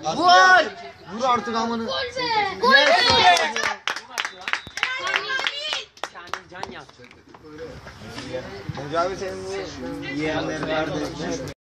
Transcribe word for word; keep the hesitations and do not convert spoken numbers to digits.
Vur! Vur artık amını. Gol be! Gol be! Kendin can yaptı. Hacı abi senin bu yeğenlerin kardeşin.